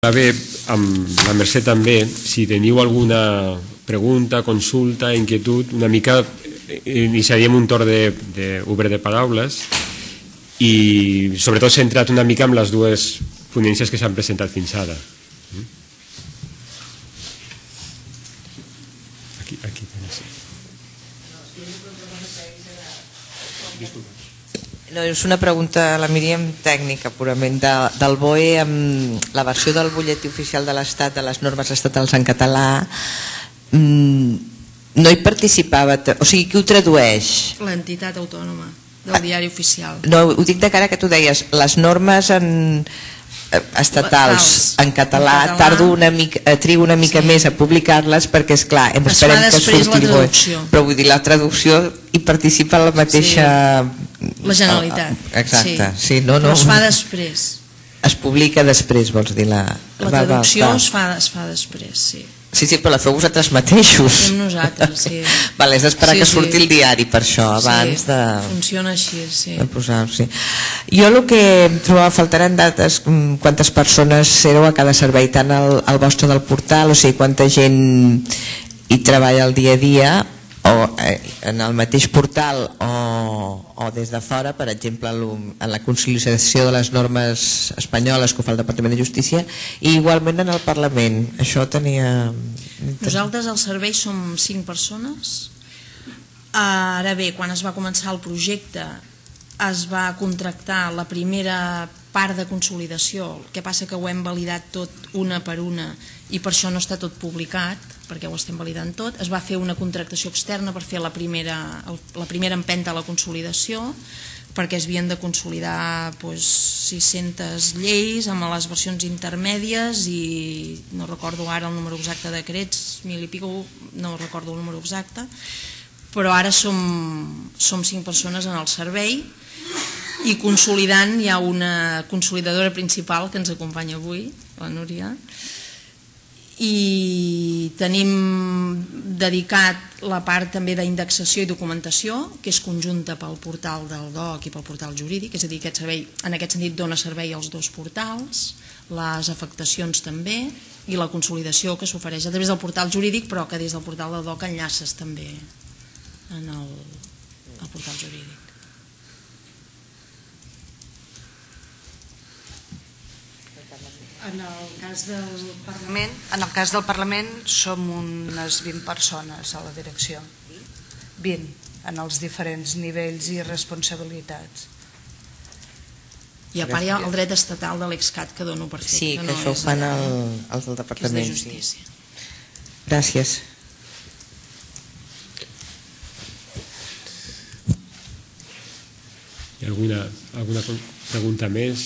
Bé, amb la Mercè també, si teniu alguna pregunta, consulta, inquietud, una mica iniciaríem un torn obert de paraules i sobretot centrat una mica en les dues ponències que s'han presentat fins ara. Aquí. No, és una pregunta a la Míriam tècnica purament del BOE amb la versió del butlletí oficial de l'Estat de les normes estatals en català. No hi participava, o sigui, qui ho tradueix? L'entitat autònoma del diari oficial. No, ho dic de cara que tu deies, les normes estatals en català tardo una mica, trigo una mica més a publicar-les perquè és clar, esperem que surti el BOE, però vull dir, la traducció hi participa la mateixa la Generalitat. Exacte, sí, no. Però es fa després. Es publica després, vols dir la traducció es fa després, sí. Sí, però la feu vosaltres mateixos. Fem nosaltres, sí. Vale, és d'esperar que surti el diari per això, abans de... Funciona així, sí. Jo el que em trobava faltaran dades, quantes persones éreu a cada servei, tant al vostre del portal, o sigui, quanta gent hi treballa el dia a dia, o en el mateix portal o des de fora, per exemple en la conciliació de les normes espanyoles que ho fa el Departament de Justícia, i igualment en el Parlament. Això tenia... Nosaltres al servei som 5 persones. Ara bé, quan es va començar el projecte es va contractar la primera part de consolidació, el que passa que ho hem validat tot una per una i per això no està tot publicat, perquè ho estem validant tot. Es va fer una contractació externa per fer la primera empenta a la consolidació, perquè es havien de consolidar 600 lleis amb les versions intermèdies i no recordo ara el número exacte de decrets, 1.000 i pico, no recordo el número exacte, però ara som 5 persones en el servei i consolidant hi ha una consolidadora principal que ens acompanya avui, la Núria, i tenim dedicat la part també d'indexació i documentació, que és conjunta pel portal del DOC i pel portal jurídic, és a dir, aquest servei en aquest sentit dona servei als dos portals, les afectacions també, i la consolidació que s'ofereix a través del portal jurídic, però que des del portal del DOC enllaces també en el portal jurídic. En el cas del Parlament som unes 20 persones a la direcció, 20 en els diferents nivells i responsabilitats. I a part hi ha el dret estatal de l'EXCAT que dono per fet. Sí, que això ho fan els del Departament. Que és de Justícia. Gràcies. Hi ha alguna pregunta més?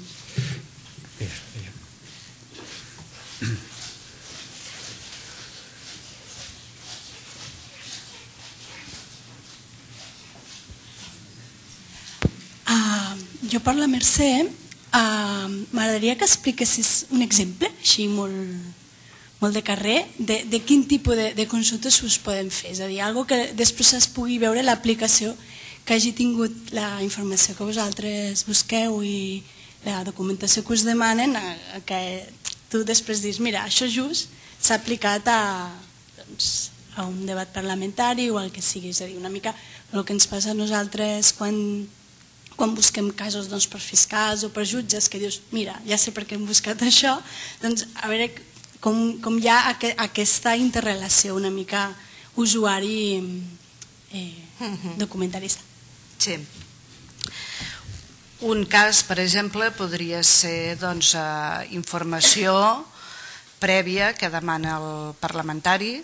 Jo per la Mercè m'agradaria que expliquessis un exemple així molt de carrer de quin tipus de consultes us poden fer, és a dir, alguna que després es pugui veure l'aplicació que hagi tingut la informació que vosaltres busqueu i la documentació que us demanen, que tu després dius, mira, això just s'ha aplicat a un debat parlamentari o el que sigui, és a dir, una mica el que ens passa a nosaltres quan busquem casos per fiscals o per jutges, que dius, mira, ja sé per què hem buscat això, doncs a veure com hi ha aquesta interrelació una mica usuari documentalista. Sí. Un cas, per exemple, podria ser informació prèvia que demana el parlamentari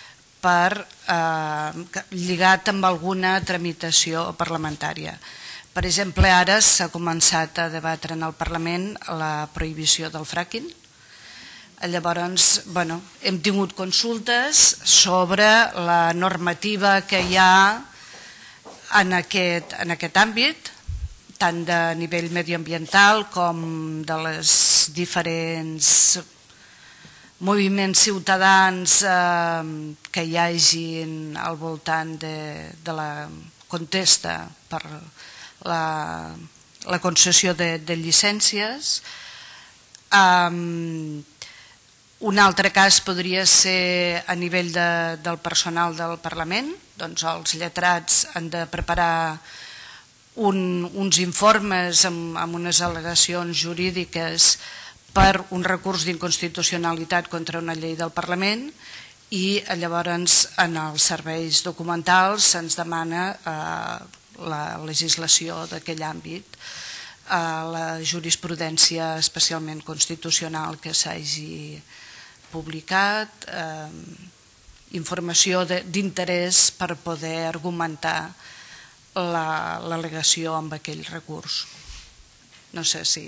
lligat amb alguna tramitació parlamentària. Per exemple, ara s'ha començat a debatre en el Parlament la prohibició del fracking. Llavors, hem tingut consultes sobre la normativa que hi ha en aquest àmbit, tant de nivell mediambiental com de les diferents moviments ciutadans que hi hagin al voltant de la contesta per la concessió de llicències. Un altre cas podria ser a nivell del personal del Parlament, doncs els lletrats han de preparar uns informes amb unes al·legacions jurídiques per un recurs d'inconstitucionalitat contra una llei del Parlament, i llavors en els serveis documentals se'ns demana la legislació d'aquell àmbit, la jurisprudència especialment constitucional que s'hagi publicat, informació d'interès per poder argumentar l'al·legació amb aquell recurs. No sé si...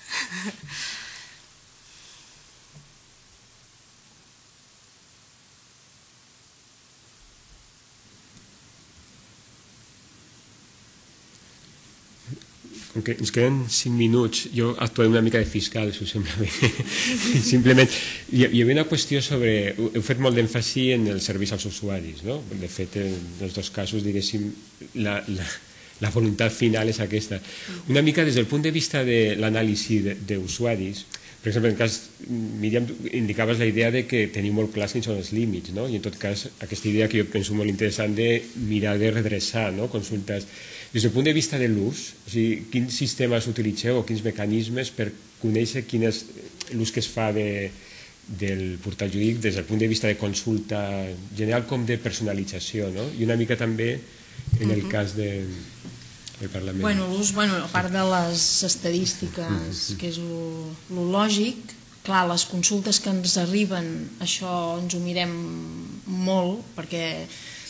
Com que ens queden 5 minuts, jo actuaré una mica de fiscal, si us sembla bé. Simplement, hi havia una qüestió sobre... Heu fet molt d'èmfasi en els serveis als usuaris, no? De fet, en els dos casos, diguéssim, la voluntat final és aquesta. Una mica des del punt de vista de l'anàlisi d'usuaris, per exemple, en el cas, Míriam, indicaves la idea de que teniu molt clars quins són els límits, no? I en tot cas, aquesta idea que jo penso molt interessant de mirar de redreçar consultes. Des del punt de vista de l'ús, o sigui, quins sistemes utilitzeu o quins mecanismes per conèixer quin és l'ús que es fa del portal jurídic des del punt de vista de consulta general com de personalització, no? I una mica també en el cas del Parlament. Bueno, l'ús, a part de les estadístiques, que és lo lògic, clar, les consultes que ens arriben, això ens ho mirem molt, perquè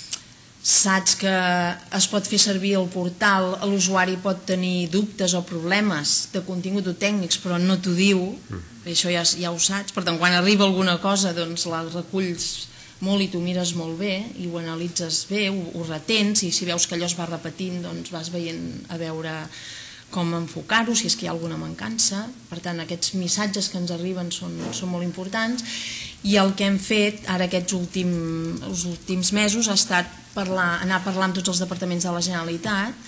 saps que es pot fer servir el portal, l'usuari pot tenir dubtes o problemes de contingut o tècnics, però no t'ho diu, això ja ho saps, per tant, quan arriba alguna cosa, doncs la reculls molt i t'ho mires molt bé i ho analitzes bé, ho retens, i si veus que allò es va repetint, doncs vas veient a veure com enfocar-ho, si és que hi ha alguna mancança. Per tant, aquests missatges que ens arriben són molt importants, i el que hem fet ara aquests últims mesos ha estat anar a parlar amb tots els departaments de la Generalitat,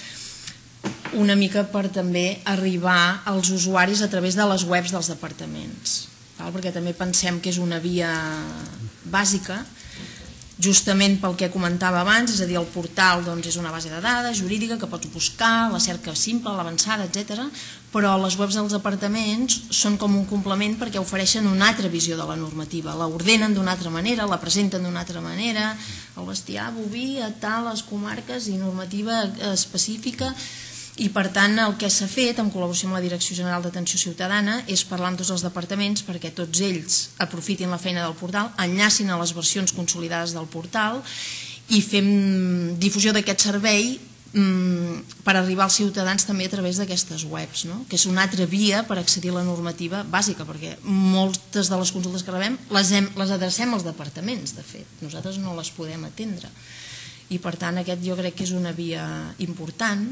una mica per també arribar als usuaris a través de les webs dels departaments, perquè també pensem que és una via bàsica, justament pel que comentava abans, és a dir, el portal és una base de dades jurídica que pots buscar, la cerca simple, l'avançada, etc. Però les webs dels departaments són com un complement perquè ofereixen una altra visió de la normativa, la ordenen d'una altra manera, la presenten d'una altra manera, el bestiar, boví, a tales comarques i normativa específica. I per tant el que s'ha fet en col·laboració amb la Direcció General d'Atenció Ciutadana és parlar amb tots els departaments perquè tots ells aprofitin la feina del portal, enllacin a les versions consolidades del portal i fem difusió d'aquest servei per arribar als ciutadans també a través d'aquestes webs, que és una altra via per accedir a la normativa bàsica, perquè moltes de les consultes que rebem les adrecem als departaments, de fet, nosaltres no les podem atendre, i per tant aquest jo crec que és una via important.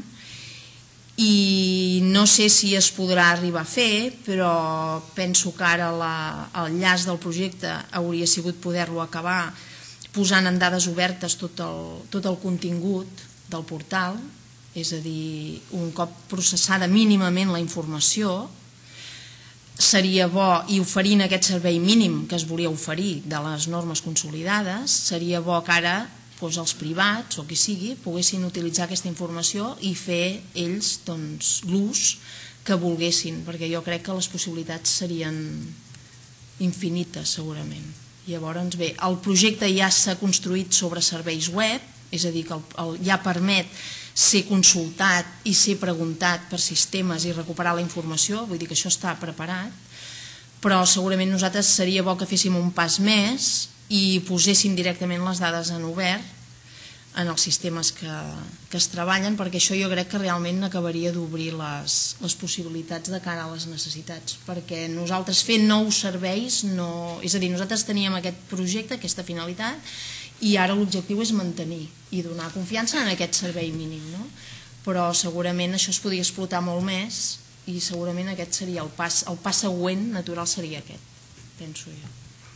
I no sé si es podrà arribar a fer, però penso que ara el llaç del projecte hauria sigut poder-lo acabar posant en dades obertes tot el contingut del portal, és a dir, un cop processada mínimament la informació, seria bo, i oferint aquest servei mínim que es volia oferir de les normes consolidades, seria bo que ara els privats o qui sigui poguessin utilitzar aquesta informació i fer ells l'ús que volguessin, perquè jo crec que les possibilitats serien infinites segurament. Llavors bé, el projecte ja s'ha construït sobre serveis web, és a dir, que ja permet ser consultat i ser preguntat per sistemes i recuperar la informació, vull dir que això està preparat, però segurament nosaltres seria bo que féssim un pas més i poséssim directament les dades en obert en els sistemes que es treballen, perquè això jo crec que realment acabaria d'obrir les possibilitats de cara a les necessitats, perquè nosaltres fent nous serveis, és a dir, nosaltres teníem aquest projecte, aquesta finalitat, i ara l'objectiu és mantenir i donar confiança en aquest servei mínim, però segurament això es podria explotar molt més i segurament aquest seria el pas següent natural seria aquest, penso jo.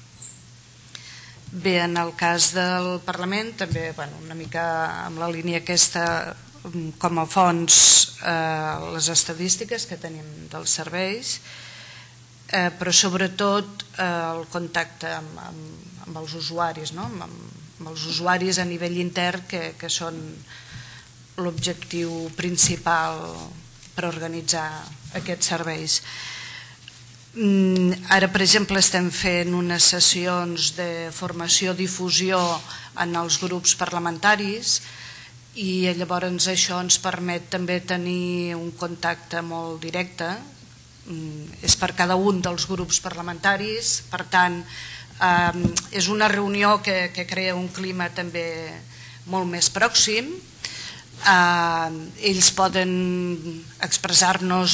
Bé, en el cas del Parlament, també una mica amb la línia aquesta, com a fons, les estadístiques que tenim dels serveis, però sobretot el contacte amb els usuaris, amb els usuaris a nivell intern, que són l'objectiu principal per organitzar aquests serveis. Ara, per exemple, estem fent unes sessions de formació-difusió en els grups parlamentaris i llavors això ens permet també tenir un contacte molt directe. És per cada un dels grups parlamentaris, per tant, és una reunió que crea un clima també molt més pròxim. Ells poden expressar-nos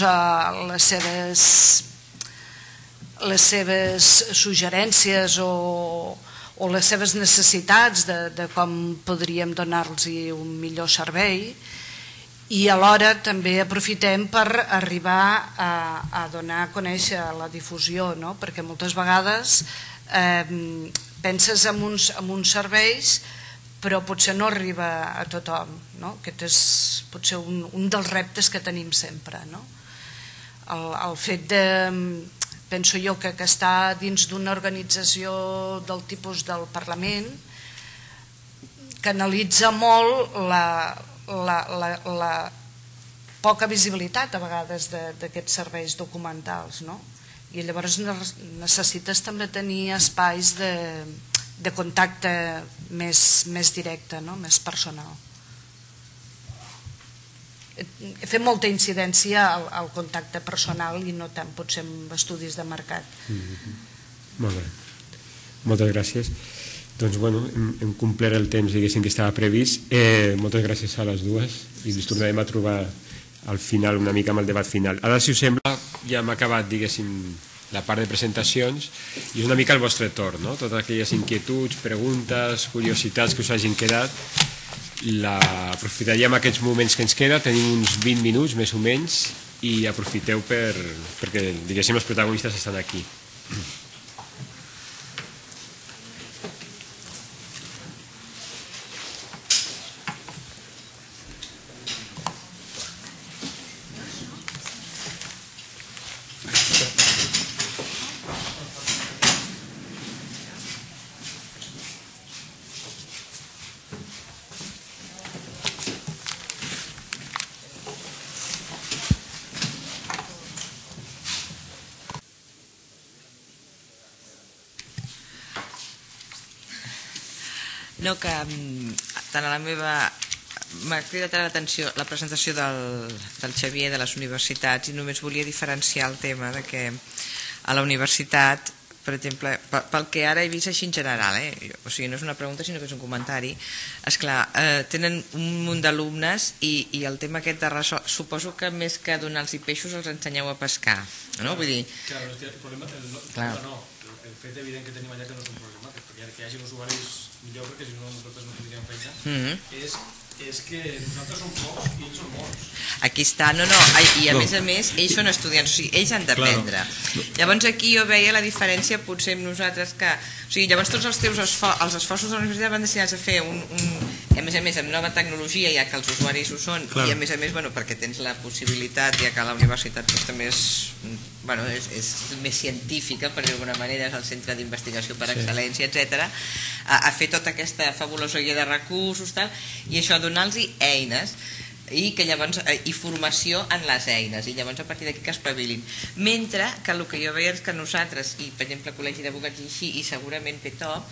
les seves suggerències o les seves necessitats de com podríem donar-los un millor servei, i alhora també aprofitem per arribar a donar a conèixer la difusió, perquè moltes vegades penses en uns serveis però potser no arriba a tothom. Aquest és potser un dels reptes que tenim sempre. El fet de, penso jo, que està dins d'una organització del tipus del Parlament, que analitza molt la poca visibilitat a vegades d'aquests serveis documentals, i llavors necessites també tenir espais de contacte més directe, més personal. He fet molta incidència al contacte personal i no tant potser amb estudis de mercat. Molt bé, moltes gràcies. Doncs bueno, hem complert el temps, diguéssim, que estava previst. Moltes gràcies a les dues i ens tornarem a trobar al final una mica amb el debat final. Ara, si us sembla, ja hem acabat, diguéssim, la part de presentacions i és una mica el vostre torn, totes aquelles inquietuds, preguntes, curiositats que us hagin quedat. Aprofitaríem aquests moments que ens queda, tenim uns 20 minuts més o menys, i aprofiteu perquè, diguéssim, els protagonistes estan aquí. No, que tant a la meva... M'ha cridat l'atenció la presentació del Xavier de les universitats, i només volia diferenciar el tema de que a la universitat, per exemple, pel que ara he vist així en general, o sigui, no és una pregunta sinó que és un comentari, esclar, tenen un munt d'alumnes i el tema aquest de ressò, suposo que més que donar-los peixos els ensenyeu a pescar, no? Vull dir... Clar, és que el problema no, el fet evident que tenim allà que no és un problema, perquè hi hagi usuaris millor, perquè si no nosaltres no tindríem feina, és que nosaltres som pocs i ells són molts. Aquí està, i a més ells són estudiants, o sigui, ells han d'aprendre. Llavors aquí jo veia la diferència potser amb nosaltres que... O sigui, llavors tots els teus els esforços de la universitat van destinats a fer a més amb nova tecnologia, ja que els usuaris ho són, i a més perquè tens la possibilitat, ja que la universitat també és més científica, per dir d'alguna manera, és el centre d'investigació per excel·lència, etc., a fer tota aquesta fabulosa guia de recursos, i això, donar-los eines i formació en les eines, i llavors a partir d'aquí que espavilin. Mentre que el que jo veia és que nosaltres, i per exemple el Col·legi d'Advocats i així, i segurament PTOP,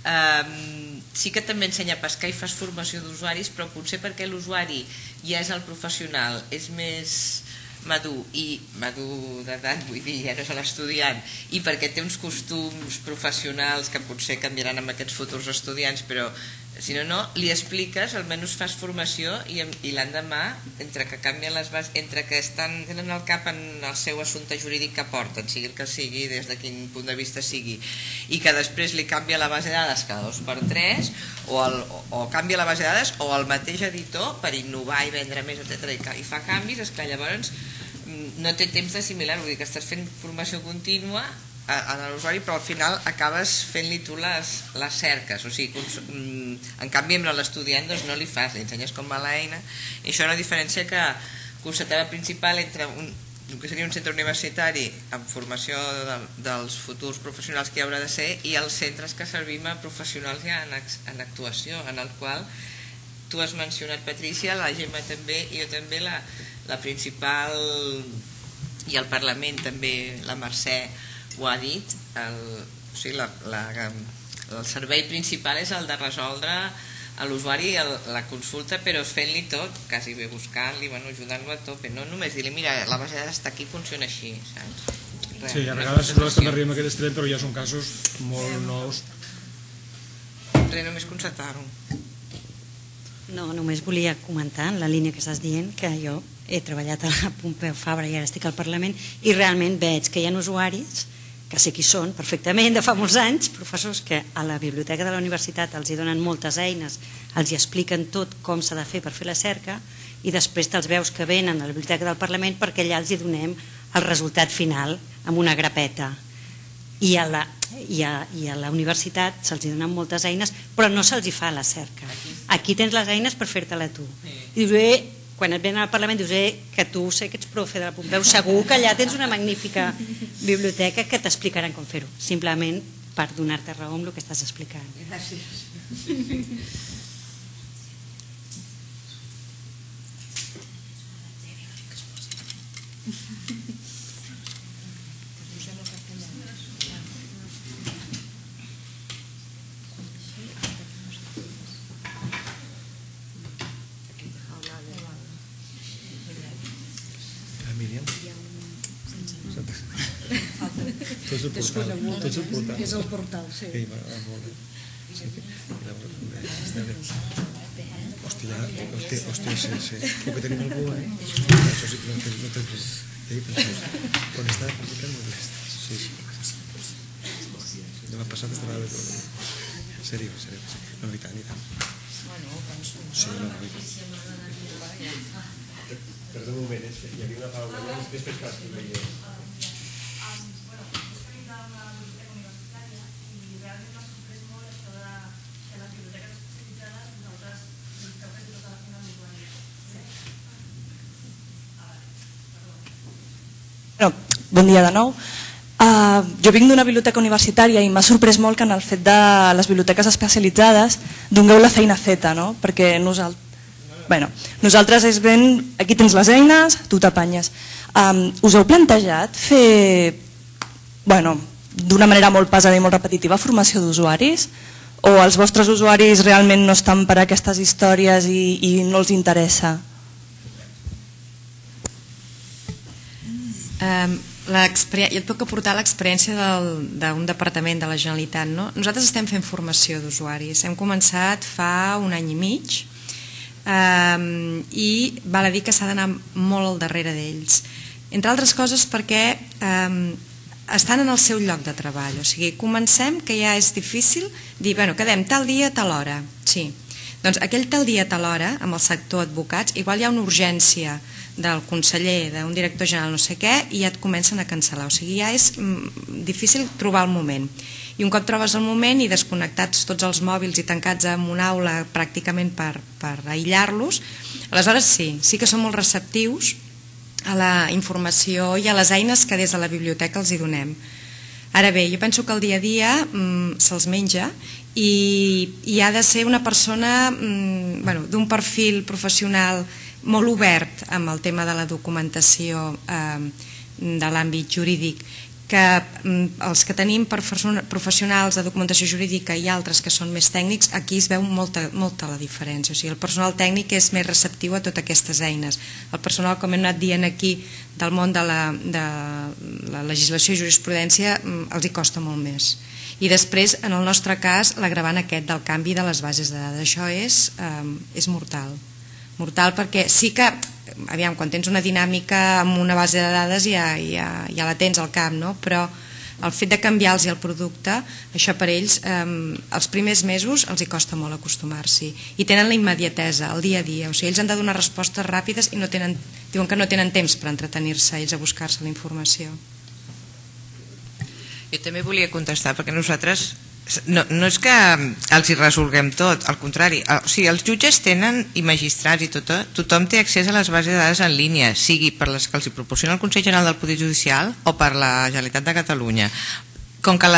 sí que també ensenya a pescar i fas formació d'usuaris, però potser perquè l'usuari ja és el professional, és més madur d'edat, vull dir, ja no és l'estudiant, i perquè té uns costums professionals que potser canviaran amb aquests futurs estudiants, però si no, li expliques, almenys fas formació i l'endemà, entre que canvien les bases, entre que tenen el cap en el seu assumpte jurídic que porten, sigui el que sigui, des de quin punt de vista sigui, i que després li canvia la base de dades cada 2x3, o canvia la base de dades, o el mateix editor per innovar i vendre més, etc. I fa canvis, esclar, llavors no té temps d'assimilar, vull dir que estàs fent formació contínua a l'usuari, però al final acabes fent-li tu les cerques, o sigui, en canvi amb l'estudiant no li fas, li ensenyes com va l'eina, i això és una diferència que constatava principal entre el que seria un centre universitari amb formació dels futurs professionals que hi haurà de ser, i els centres que servim a professionals ja en actuació, en el qual tu has mencionat, Patrícia, la Gemma també, i jo també, la principal, i el Parlament també, la Mercè ho ha dit, o sigui, el servei principal és el de resoldre a l'usuari la consulta, però fent-li tot, quasi bé buscant-li, ajudant-lo a tope, no només dir-li, mira, la base de dades està aquí, funciona així, saps? Sí, a vegades nosaltres també arribem a aquest extrem, però ja són casos molt nous. Res, només constatar-ho. No, només volia comentar en la línia que estàs dient que jo he treballat a la Pompeu Fabra i ara estic al Parlament i realment veig que hi ha usuaris que sé qui són perfectament de fa molts anys, professors que a la biblioteca de la universitat els hi donen moltes eines, els hi expliquen tot com s'ha de fer per fer la cerca, i després te'ls veus que venen a la biblioteca del Parlament perquè allà els hi donem el resultat final amb una grapeta, i a la universitat se'ls hi donen moltes eines però no se'ls hi fa la cerca. Aquí tens les eines per fer-te-la tu, i dius, quan et venen al Parlament dius que tu sé que ets profe de la Pompeu, segur que allà tens una magnífica biblioteca que t'explicaran com fer-ho, simplement per donar-te raó amb el que estàs explicant. Gràcies. Desconegut, és el portal, sí. Hòstia, sí. O que tenim algú, Això sí que no tens... On està? Sí. Demà passat estarà de tot. Serio. No, i tant. Sí, no. Perdó un moment, hi havia una paraula allà, després que l'escrivia. Bon dia de nou. Jo vinc d'una biblioteca universitària i m'ha sorprès molt que en el fet de les biblioteques especialitzades dongueu la feina feta, no? Perquè nosaltres és ben... Aquí tens les eines, tu t'apanyes. Us heu plantejat fer, d'una manera molt pesada i molt repetitiva, formació d'usuaris? O els vostres usuaris realment no estan per a aquestes històries i no els interessa? Jo et puc aportar l'experiència d'un departament de la Generalitat. Nosaltres estem fent formació d'usuaris. Hem començat fa un any i mig i val a dir que s'ha d'anar molt al darrere d'ells. Entre altres coses perquè estan en el seu lloc de treball. O sigui, comencem que ja és difícil dir, quedem tal dia, tal hora. Sí. Doncs aquell tal dia, tal hora, amb el sector advocats, igual hi ha una urgència del conseller, d'un director general, no sé què, i ja et comencen a cancel·lar. O sigui, ja és difícil trobar el moment. I un cop trobes el moment i desconnectats tots els mòbils i tancats en una aula pràcticament per aïllar-los, aleshores sí que som molt receptius a la informació i a les eines que des de la biblioteca els hi donem. Ara bé, jo penso que el dia a dia se'ls menja i ha de ser una persona d'un perfil professional molt obert amb el tema de la documentació de l'àmbit jurídic, que els que tenim professionals de documentació jurídica i altres que són més tècnics, aquí es veu molta la diferència. O sigui, el personal tècnic és més receptiu a totes aquestes eines. El personal, com hem anat dient aquí, del món de la legislació i jurisprudència, els hi costa molt més. I després, en el nostre cas, l'agravant aquest del canvi de les bases de dades. Això és mortal. Mortal perquè sí que, aviam, quan tens una dinàmica amb una base de dades ja la tens al cap, no? Però el fet de canviar-los el producte, això per ells, els primers mesos els hi costa molt acostumar-s'hi. I tenen la immediatesa, el dia a dia. O sigui, ells han de donar respostes ràpides i diuen que no tenen temps per entretenir-se ells a buscar-se la informació. Jo també volia contestar, perquè nosaltres no és que els hi resolguem tot, al contrari, o sigui, els jutges tenen, i magistrats i tothom té accés a les bases de dades en línia, sigui per les que els hi proporciona el Consell General del Poder Judicial o per la Generalitat de Catalunya. Com que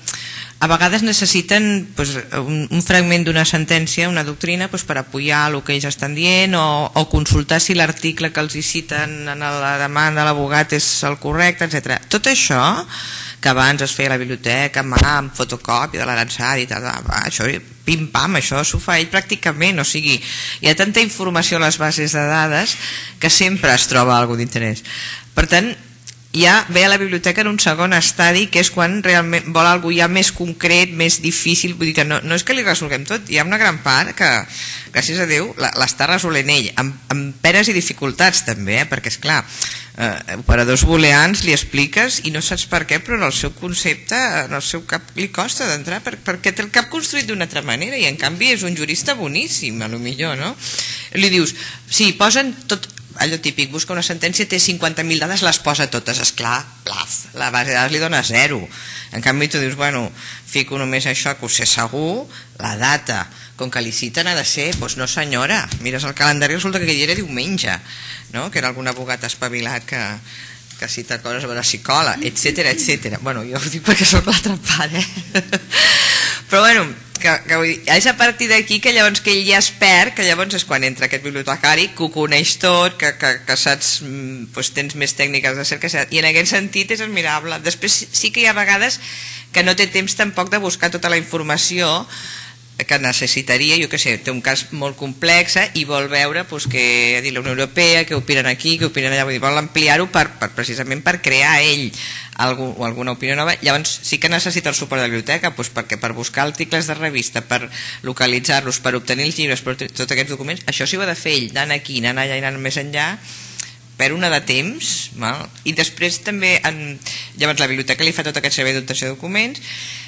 a vegades necessiten un fragment d'una sentència, una doctrina, per apoyar el que ells estan dient o consultar si l'article que els hi citen en la demanda de l'abogat és el correcte, etc. Tot això que abans es feia a la biblioteca amb fotocòpia de l'Aransari i tal, això pim-pam, això s'ho fa ell pràcticament, o sigui, hi ha tanta informació a les bases de dades que sempre es troba alguna d'interès. Per tant, ja ve a la biblioteca en un segon estadi, que és quan realment vol alguna cosa ja més concret, més difícil, vull dir que no és que li resolguem tot, hi ha una gran part que, gràcies a Déu, l'està resolent ell, amb penes i dificultats també, perquè esclar, operadors booleans li expliques i no saps per què, però en el seu concepte, en el seu cap li costa d'entrar perquè té el cap construït d'una altra manera i en canvi és un jurista boníssim, a lo millor, no? Li dius, sí, posen tot, allò típic, busca una sentència, té 50.000 dades, les posa totes, esclar, plaf, la base de dades li dona 0. En canvi tu dius, bueno, fico només això que ho sé segur, la data, com que li citen ha de ser, doncs no senyora, mires el calendari i resulta que aquell era diumenge, no? Que era algun abogat espavilat que cita coses a veure si cola, etc. Bueno, jo ho dic perquè soc l'altra part, però bueno, que vull dir, és a partir d'aquí que llavors que ell ja es perd, que llavors és quan entra aquest bibliotecari que ho coneix tot, que saps, tens més tècniques de cerca, i en aquest sentit és admirable. Després sí que hi ha vegades que no té temps tampoc de buscar tota la informació que necessitaria, jo què sé, té un cas molt complex i vol veure què ha dit la Unió Europea, què opinen aquí, què opinen allà, vull dir, vol ampliar-ho precisament per crear ell alguna opinió nova. Llavors sí que necessita el suport de la biblioteca, perquè per buscar articles de revista, per localitzar-los, per obtenir els llibres, per tots aquests documents, això sí ho ha de fer ell, anant aquí, anant allà i anant més enllà, per una de temps, i després també llavors la biblioteca li fa tot aquest servei d'obtenció de documents.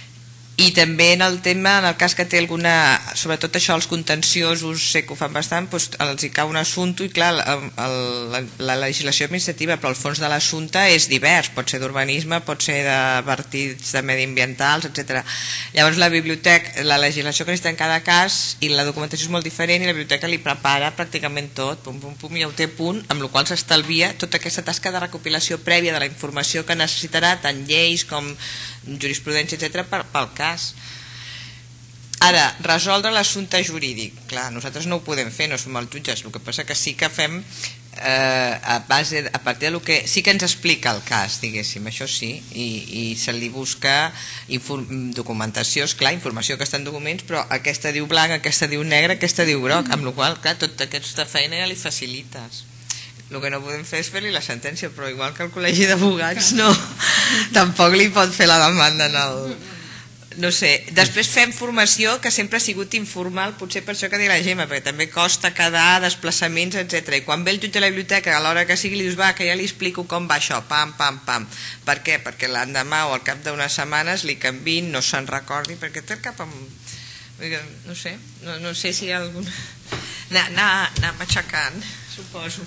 I també en el tema, en el cas que té alguna, sobretot això, els contenciosos, sé que ho fan bastant, els hi cau un assumpte i clar, la legislació administrativa, però el fons de l'assumpte és divers, pot ser d'urbanisme, pot ser de partits de mediambientals, etc. Llavors la biblioteca, la legislació que necessita en cada cas i la documentació és molt diferent i la biblioteca li prepara pràcticament tot, i ja ho té a punt, amb la qual cosa s'estalvia tota aquesta tasca de recopilació prèvia de la informació que necessitarà, tant lleis com jurisprudència, etc., pel cas. Ara, resoldre l'assumpte jurídic, clar, nosaltres no ho podem fer, no som els jutges, el que passa que sí que fem a partir del que sí que ens explica el cas, diguéssim, això sí, i se li busca documentació, esclar, informació que està en documents, però aquesta diu blanc, aquesta diu negre, aquesta diu groc, amb la qual cosa, clar, tota aquesta feina ja li facilites. El que no podem fer és fer-li la sentència, però igual que el col·legi d'abogats no, tampoc li pot fer la demanda en el... No sé, després fem formació que sempre ha sigut informal, potser per això que diu la Gemma, perquè també costa quedar, desplaçaments, etc. I quan ve el jutge a la biblioteca, a l'hora que sigui, li dius, va, que ja li explico com va això, pam, pam, pam. Per què? Perquè l'endemà o al cap d'unes setmanes li canviïn, no se'n recordi, perquè té el cap amb... No sé, no sé si hi ha algun... Anar matxacant, suposo.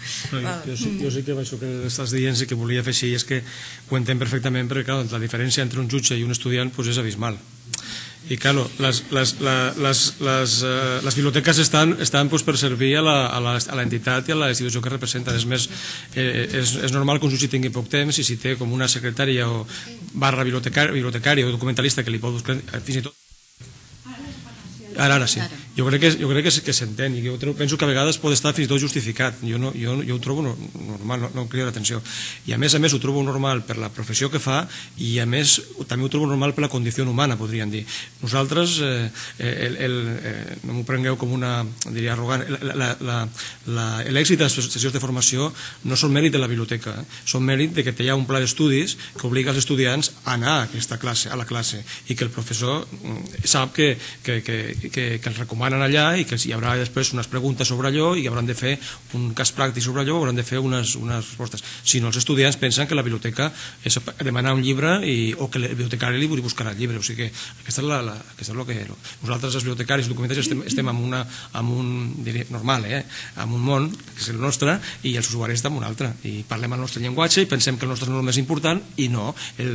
Jo sí que això que estàs dient sí que volia fer així, és que ho entenc perfectament perquè clar, la diferència entre un jutge i un estudiant és abismal i claro, les biblioteques estan per servir a l'entitat i a la institució que representen. És més, és normal que un jutge tingui poc temps i si té com una secretària o barra bibliotecària o documentalista que li pot buscar fins i tot. Ara sí. Jo crec que s'entén i jo penso que a vegades pot estar fins i tot justificat. Jo ho trobo normal, no crida l'atenció. I a més ho trobo normal per la professió que fa i a més també ho trobo normal per la condició humana, podríem dir. Nosaltres, no m'ho prengueu com una, diria, arrogant, l'èxit de les sessions de formació no són mèrit de la biblioteca, són mèrit de que hi ha un pla d'estudis que obliga els estudiants a anar a la classe i que el professor sap que els recomana encomanen allà i que hi haurà després unes preguntes sobre allò i hauran de fer un cas pràctic sobre allò, hauran de fer unes respostes. Si no, els estudiants pensen que la biblioteca és demanar un llibre o que el bibliotecari li buscarà el llibre. O sigui que aquesta és el que... Nosaltres, els bibliotecaris i documentats, estem en un normal, en un món, que és el nostre, i els usuaris estan en un altre. I parlem el nostre llenguatge i pensem que el nostre és el més important i no.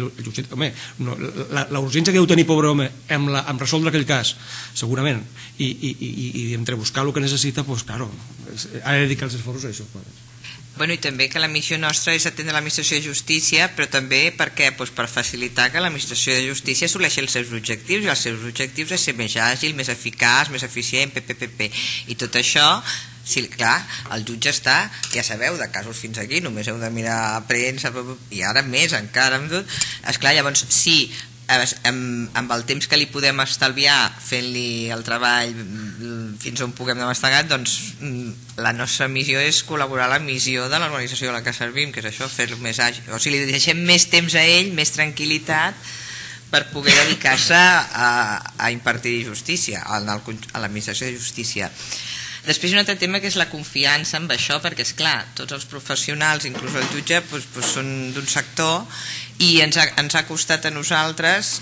La urgència que deu tenir, pobre home, en resoldre aquell cas, segurament, i entre buscar el que necessita, doncs, claro, ha de dedicar els esforços a això. Bueno, i també que la missió nostra és atendre l'administració de justícia, però també perquè, per facilitar que l'administració de justícia assoleixi els seus objectius, i els seus objectius és ser més àgil, més eficaç, més eficient, i tot això, sí, clar, el jutge està, ja sabeu, de casos fins aquí, només heu de mirar premsa, i ara més encara, amb tot. Esclar, llavors, sí, amb el temps que li podem estalviar fent-li el treball fins on puguem demestegar, doncs la nostra missió és col·laborar a la missió de l'organització de la que servim, que és això, fer-lo més àgil. O sigui, li deixem més temps a ell, més tranquil·litat, per poder dedicar-se a impartir justícia, a l'administració de justícia. Després un altre tema que és la confiança amb això, perquè és clar, tots els professionals, inclús el jutge, són d'un sector i ens ha costat a nosaltres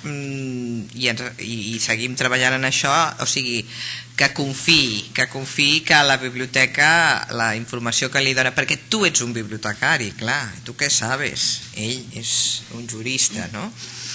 i seguim treballant en això, o sigui, que confiï que la biblioteca, la informació que li dona, perquè tu ets un bibliotecari, clar, tu què sabes? Ell és un jurista, no?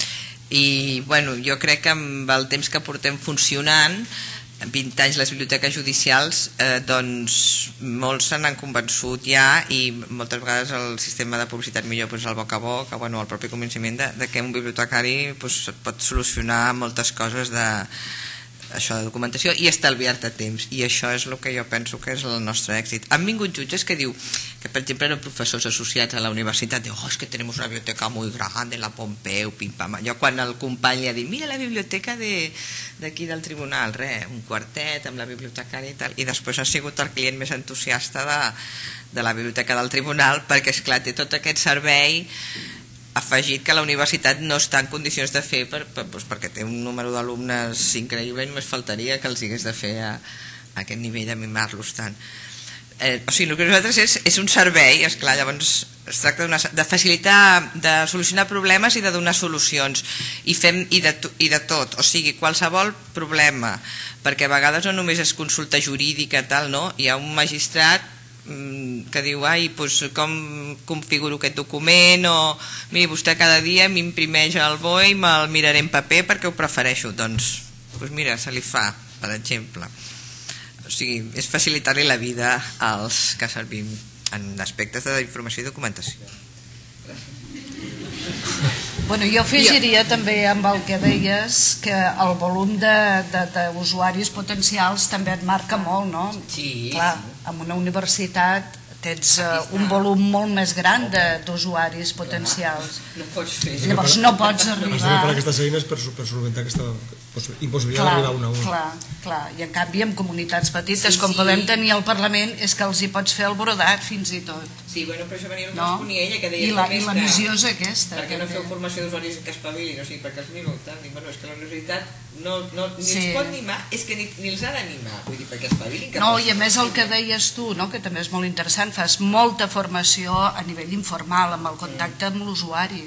I bueno, jo crec que amb el temps que portem funcionant, 20 anys les biblioteques judicials, doncs molts se n'han convençut ja, i moltes vegades el sistema de publicitat millor és el boca a boca, el propi convenciment de que un bibliotecari pot solucionar moltes coses això de documentació i estalviar-te temps, i això és el que jo penso que és el nostre èxit. Han vingut jutges que diu que, per exemple, eren professors associats a la universitat, diu, és que tenim una biblioteca molt gran de la Pompeu, pim-pam. Jo quan el company li ha dit, mira la biblioteca d'aquí del tribunal, un quartet amb la bibliotecària i tal, i després ha sigut el client més entusiasta de la biblioteca del tribunal, perquè esclar, té tot aquest servei afegit que la universitat no està en condicions de fer perquè té un número d'alumnes increïble i només faltaria que els hagués de fer a aquest nivell de mimar-los tant. O sigui, el que nosaltres és un servei, esclar, llavors es tracta de facilitar, de solucionar problemes i de donar solucions, i de tot, o sigui, qualsevol problema, perquè a vegades no només és consulta jurídica tal, no? Hi ha un magistrat que diu, com configuro aquest document, o miri, vostè cada dia m'imprimeix el BOE i me'l miraré en paper perquè ho prefereixo. Doncs mira, se li fa, per exemple. O sigui, és facilitar-li la vida als que servim en aspectes d'informació i documentació. Bueno, jo afegiria també amb el que deies que el volum d'usuaris potencials també et marca molt, no? Sí. Clar, en una universitat tens un volum molt més gran d'usuaris potencials. No pots fer. Llavors no pots arribar... Has de fer aquestes eines per solventar aquesta impossibilitat d'arribar un a un. Clar, i en canvi en comunitats petites, com podem tenir al Parlament, és que els hi pots fer el brodat fins i tot. Sí, bueno, per això venia el que responia ella, que deia... I la missió és aquesta. Per què no feu formació d'usuaris que espavilin? O sigui, perquè els miro tant. Bueno, és que la universitat ni els pot animar, és que ni els ha d'animar. Vull dir, perquè espavilin... No, i a més el que deies tu, que també és molt interessant, fas molta formació a nivell informal, amb el contacte amb l'usuari.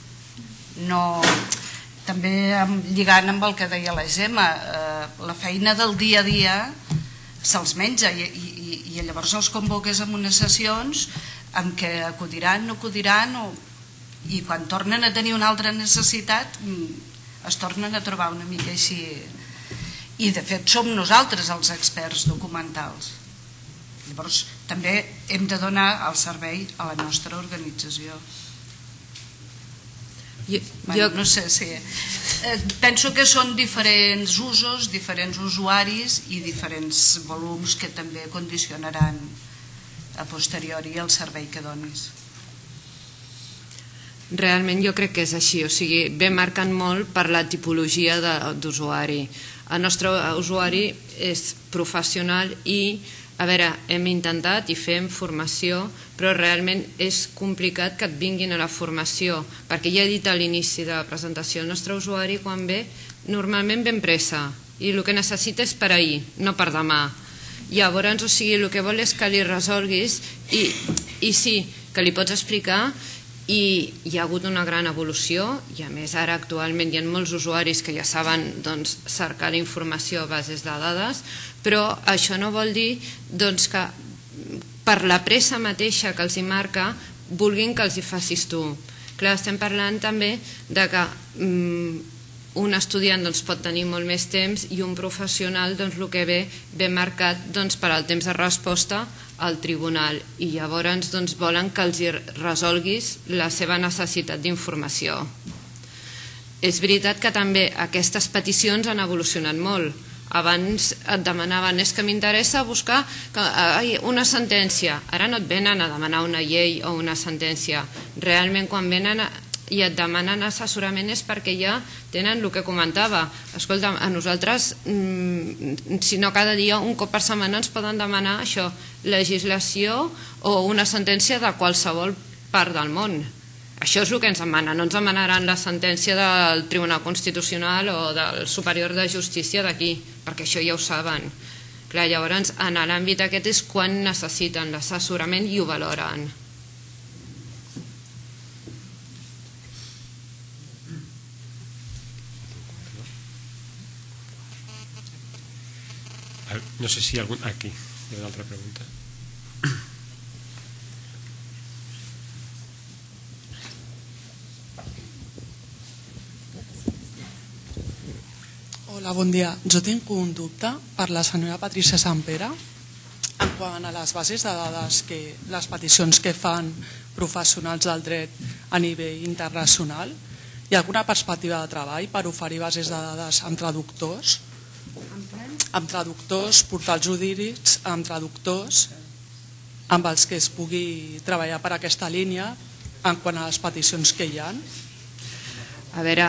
També lligant amb el que deia la Gemma, la feina del dia a dia se'ls menja i llavors els convoques en unes sessions en què acudiran, no acudiran, i quan tornen a tenir una altra necessitat es tornen a trobar una mica així. I de fet som nosaltres els experts documentals. Llavors també hem de donar el servei a la nostra organització. No sé si... Penso que són diferents usos, diferents usuaris i diferents volums que també condicionaran a posteriori el servei que donis. Realment jo crec que és així, o sigui, ve marcant molt per la tipologia d'usuari. El nostre usuari és professional i, a veure, hem intentat i fem formació, però realment és complicat que et vinguin a la formació, perquè ja he dit a l'inici de la presentació, el nostre usuari quan ve normalment ve en pressa, i el que necessita és per ahir, no per demà. Llavors, o sigui, el que vol és que li resolguis i sí, que li pots explicar, i hi ha hagut una gran evolució i a més ara actualment hi ha molts usuaris que ja saben cercar la informació a bases de dades, però això no vol dir que per la pressa mateixa que els hi marca vulguin que els hi facis tu. Clar, estem parlant també de que un estudiant pot tenir molt més temps i un professional el que ve marcat per al temps de resposta al tribunal i llavors volen que els resolguis la seva necessitat d'informació. És veritat que també aquestes peticions han evolucionat molt. Abans et demanaven és que m'interessa buscar una sentència. Ara no et venen a demanar una llei o una sentència. Realment quan venen i et demanen assessorament és perquè ja tenen el que comentava. Escolta, a nosaltres, si no cada dia, un cop per setmana ens poden demanar això, legislació o una sentència de qualsevol part del món. Això és el que ens demanen. No ens demanaran la sentència del Tribunal Constitucional o del Superior de Justícia d'aquí, perquè això ja ho saben. Clar, llavors, en l'àmbit aquest és quan necessiten l'assessorament i ho valoren. No sé si algun... Aquí, hi ha una altra pregunta. Hola, bon dia. Jo tinc un dubte per la senyora Patricia Sampere en quant a les bases de dades, les peticions que fan professionals del dret a nivell internacional. Hi ha alguna perspectiva de treball per oferir bases de dades amb traductors? Amb traductors, portals jurídics, amb traductors, amb els que es pugui treballar per aquesta línia en quant a les peticions que hi ha? A veure,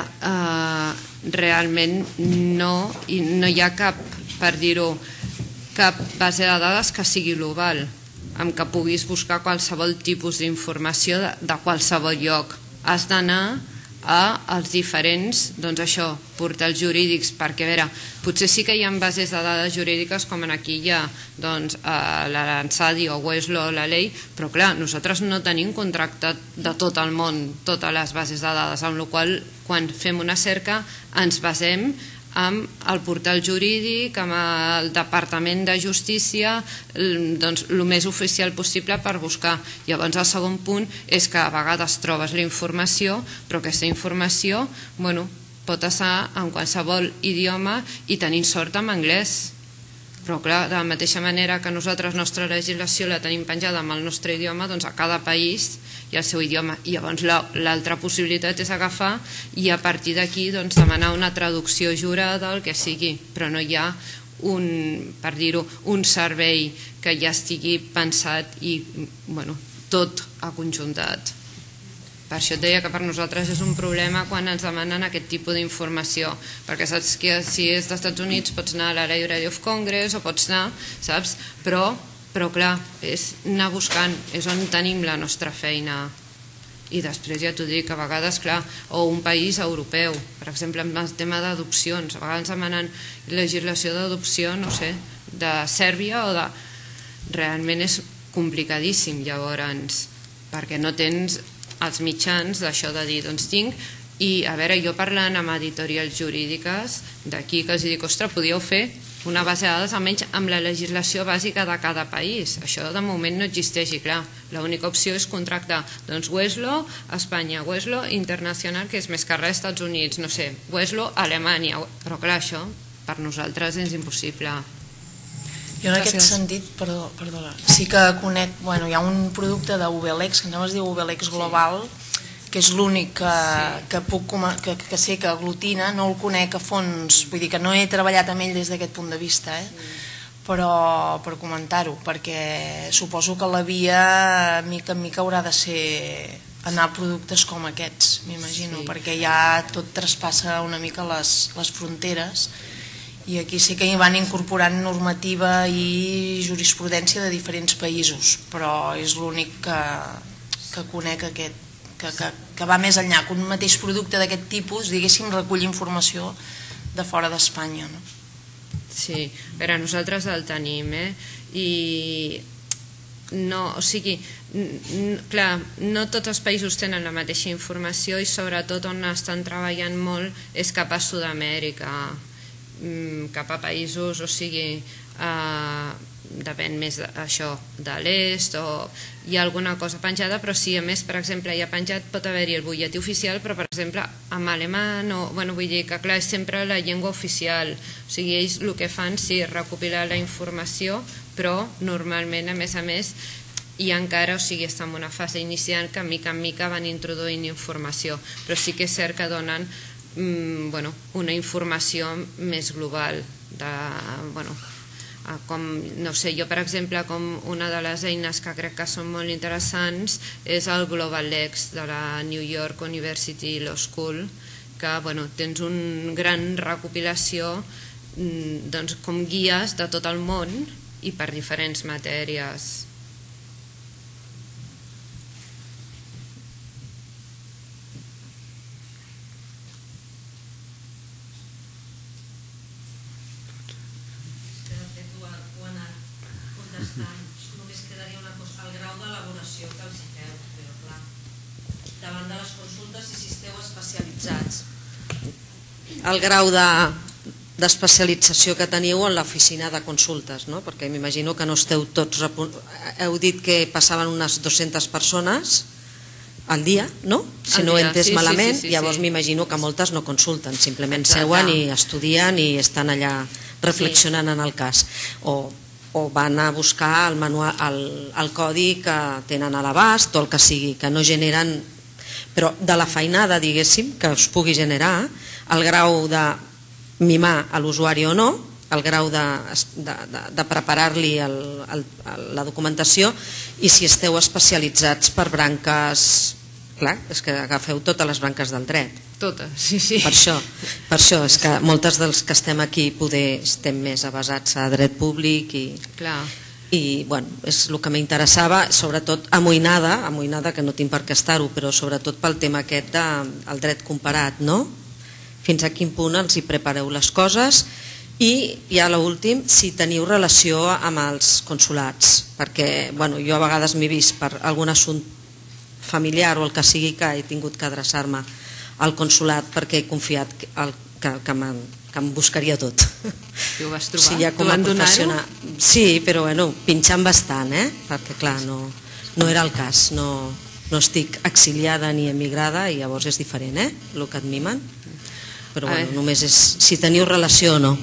realment no hi ha cap, per dir-ho, cap base de dades que sigui global, amb què puguis buscar qualsevol tipus d'informació de qualsevol lloc. Has d'anar als diferents portals jurídics, perquè a veure, potser sí que hi ha bases de dades jurídiques com aquí hi ha l'Ansadi o Westlaw, la llei, però clar, nosaltres no tenim contractat de tot el món totes les bases de dades, amb la qual cosa quan fem una cerca ens basem amb el portal jurídic, amb el Departament de Justícia, el més oficial possible per buscar. Llavors el segon punt és que a vegades trobes la informació, però aquesta informació pot estar en qualsevol idioma i tenint sort en anglès. Però clar, de la mateixa manera que nosaltres la nostra legislació la tenim penjada amb el nostre idioma, doncs a cada país hi ha el seu idioma. I llavors l'altra possibilitat és agafar i a partir d'aquí demanar una traducció jurada, el que sigui, però no hi ha per dir-ho, un servei que ja estigui pensat i tot aconjuntat. Per això et deia que per nosaltres és un problema quan ens demanen aquest tipus d'informació, perquè saps que si és dels Estats Units pots anar a la Library of Congress o pots anar, saps? Però clar, és anar buscant, és on tenim la nostra feina. I després ja t'ho dic, a vegades, clar, o un país europeu, per exemple, amb el tema d'adopcions, a vegades demanen legislació d'adopció, no sé, de Sèrbia o de... Realment és complicadíssim, llavors, perquè no tens els mitjans d'això de dir, doncs tinc, i a veure, jo parlant amb editorials jurídiques d'aquí que els dic, ostres, podíeu fer una base de dades almenys amb la legislació bàsica de cada país. Això de moment no existeix i clar, l'única opció és contractar doncs Westlaw Espanya, Westlaw Internacional, que és més que res Estats Units, no sé, Westlaw Alemanya, però clar, això per nosaltres és impossible. Jo en aquest sentit, perdona, sí que conec, hi ha un producte d'UBLEX, que es diu UBLEX Global, que és l'únic que sé que aglutina, no el conec a fons, vull dir que no he treballat amb ell des d'aquest punt de vista, però per comentar-ho, perquè suposo que la via mica en mica haurà de ser anar a productes com aquests, m'imagino, perquè ja tot traspassa una mica les fronteres. I aquí sí que hi van incorporant normativa i jurisprudència de diferents països, però és l'únic que conec que va més enllà, que un mateix producte d'aquest tipus, diguéssim, recull informació de fora d'Espanya. Sí, però nosaltres el tenim, i no, o sigui, clar, no tots els països tenen la mateixa informació i sobretot on estan treballant molt és cap a Sud-amèrica, cap a països, o sigui, depèn més d'això, de l'est, o hi ha alguna cosa penjada, però sí, a més, per exemple, hi ha penjat, pot haver-hi el butlletí oficial, però per exemple, en alemany, vull dir que clar, és sempre la llengua oficial, o sigui, ells el que fan, sí, és recopilar la informació, però normalment, a més, i encara, o sigui, està en una fase inicial que mica en mica van introduint informació, però sí que és cert que donen una informació més global de, com, no sé, jo per exemple, com una de les eines que crec que són molt interessants és el GlobalX de la New York University Law School, que tens un gran recopilació com guies de tot el món i per diferents matèries. Només quedaria una cosa, el grau d'elaboració que els hi feu, però clar, davant de les consultes i si esteu especialitzats. El grau d'especialització que teniu en l'oficina de consultes, no? Perquè m'imagino que no esteu tots... Heu dit que passaven unes 200 persones al dia, no? Si no ho he entès malament, llavors m'imagino que moltes no consulten, simplement seuen i estudien i estan allà reflexionant en el cas. O van a buscar el manual, el codi que tenen a l'abast o el que sigui, que no generen, però de la feinada, diguéssim, que us pugui generar, el grau de mimar a l'usuari o no, el grau de preparar-li la documentació i si esteu especialitzats per branques, clar, és que agafeu totes les branques del dret. Totes, sí. Per això és que moltes dels que estem aquí poder estem més avasats a dret públic i és el que m'interessava, sobretot amoïnada, que no tinc per què estar-ho, però sobretot pel tema aquest del dret comparat, no? Fins a quin punt els hi prepareu les coses i ja l'últim, si teniu relació amb els consulats, perquè jo a vegades m'he vist per algun assumpte familiar o el que sigui que he tingut que adreçar-me al consulat perquè he confiat que em buscaria tot. I ho vas trobar? Sí, ja com a professional. Sí, però pinxant bastant, perquè clar, no era el cas, no estic exiliada ni emigrada i llavors és diferent, el que et mimen, però només és si teniu relació o no.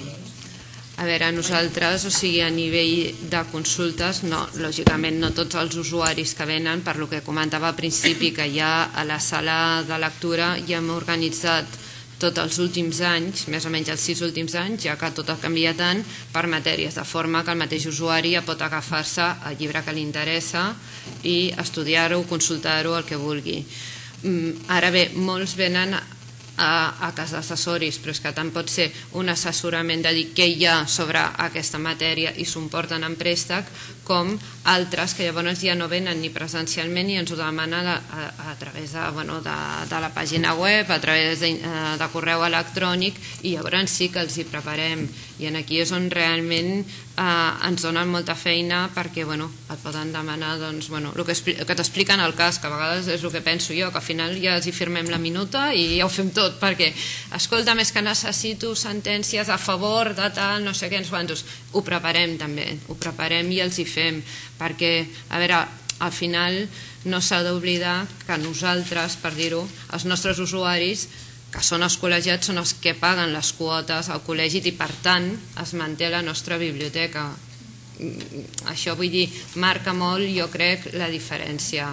A veure, nosaltres, o sigui, a nivell de consultes, lògicament no tots els usuaris que venen, per lo que comentava al principi, que ja a la sala de lectura ja hem organitzat tots els últims anys, més o menys els 6 últims anys, ja que tot ha canviat tant, per matèries, de forma que el mateix usuari ja pot agafar-se al llibre que li interessa i estudiar-ho, consultar-ho, el que vulgui. Ara bé, molts venen a cas d'assessoris, però és que tant pot ser un assessorament de dir què hi ha sobre aquesta matèria i s'ho porten en préstec, com altres que llavors ja no venen ni presencialment i ens ho demanen a través de la pàgina web, a través de correu electrònic, i llavors sí que els hi preparem. I aquí és on realment ens donen molta feina perquè et poden demanar el que t'expliquen al cas, que a vegades és el que penso jo, que al final ja els hi firmem la minuta i ja ho fem tot, perquè escolta, més que necessito sentències a favor de tal, no sé què, ho preparem també, ho preparem i els hi fem, perquè, a veure, al final no s'ha d'oblidar que nosaltres, per dir-ho, els nostres usuaris, que són els col·legiats, són els que paguen les quotes al col·legi i per tant es manté la nostra biblioteca. Això, vull dir, marca molt, jo crec, la diferència.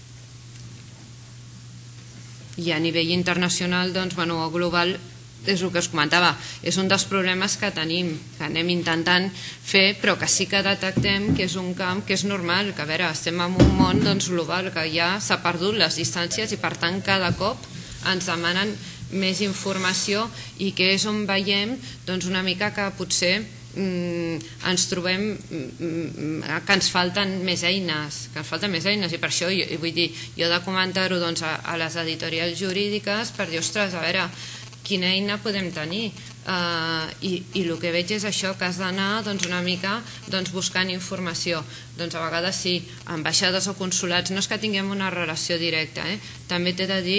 I a nivell internacional, o global, és el que us comentava, és un dels problemes que tenim, que anem intentant fer, però que sí que detectem que és un camp que és normal, que a veure, estem en un món global, que ja s'ha perdut les distàncies i per tant cada cop ens demanen més informació i que és on veiem una mica que potser ens trobem que ens falten més eines, i per això vull dir, jo he de comentar-ho a les editorials jurídiques per dir, ostres, a veure, quina eina podem tenir. I el que veig és això, que has d'anar una mica buscant informació. Doncs a vegades sí, ambaixades o consulats, no és que tinguem una relació directa, també t'he de dir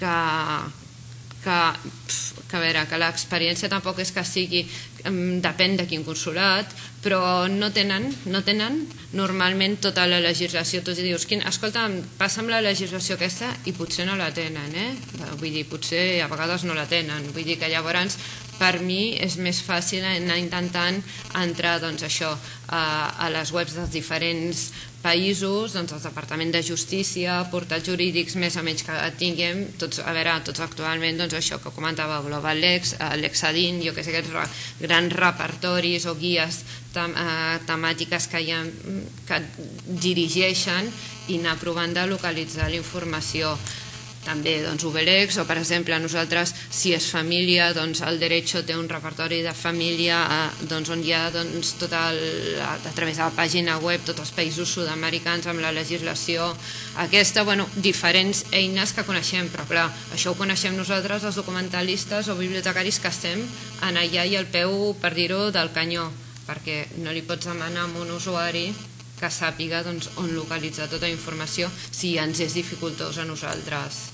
que l'experiència tampoc és que sigui, depèn de quin consulat, però no tenen normalment tota la legislació. Tu dius, escolta, passa'm la legislació aquesta, i potser no la tenen, vull dir, potser a vegades no la tenen, vull dir que llavors per mi és més fàcil anar intentant entrar a les webs dels diferents països, els departaments de justícia, portals jurídics més o menys que tinguem, tots actualment, això que comentava GlobalLex, l'Exadin, jo que sé, aquests grans repertoris o guies temàtiques que dirigeixen, i anar provant de localitzar la informació. També UBELEX, o per exemple nosaltres, si és família, el Derecho té un repertori de família on hi ha a través de la pàgina web tots els països sud-americans amb la legislació aquesta, diferents eines que coneixem, però clar, això ho coneixem nosaltres, els documentalistes o bibliotecaris que estem en allà i al peu, per dir-ho, del canyó, perquè no li pots demanar a un usuari que sàpiga on localitzar tota la informació si ens és dificultós a nosaltres.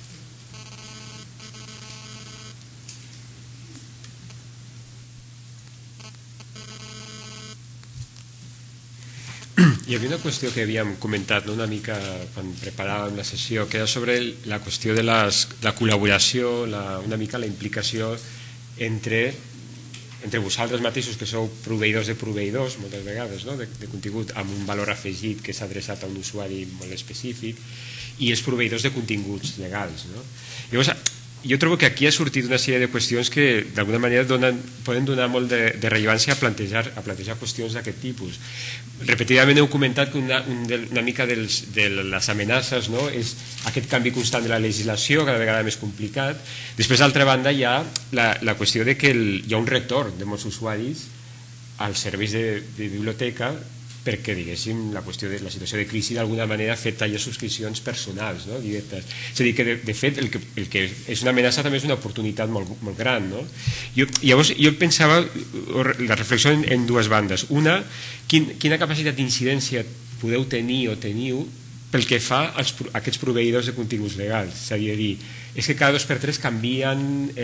Hi havia una qüestió que havíem comentat una mica quan preparàvem la sessió, que era sobre la qüestió de la col·laboració, una mica la implicació entre vosaltres mateixos, que sou proveïdors de proveïdors moltes vegades, de contingut amb un valor afegit que s'ha adreçat a un usuari molt específic, i els proveïdors de continguts legals. Llavors, jo trobo que aquí ha sortit una sèrie de qüestions que d'alguna manera poden donar molt de rellevància a plantejar qüestions d'aquest tipus. Repetidament heu comentat que una mica de les amenaces és aquest canvi constant de la legislació, cada vegada més complicat. Després, d'altra banda, hi ha la qüestió de que hi ha un retorn de molts usuaris als serveis de biblioteca perquè, diguéssim, la situació de crisi d'alguna manera ha fet tallar subscripcions personals, directes. És a dir, que de fet el que és una amenaça també és una oportunitat molt gran. Llavors jo pensava la reflexió en dues bandes. Una, quina capacitat d'incidència podeu tenir o teniu pel que fa a aquests proveïdors de continguts legals. És a dir, és que cada 2x3 canvien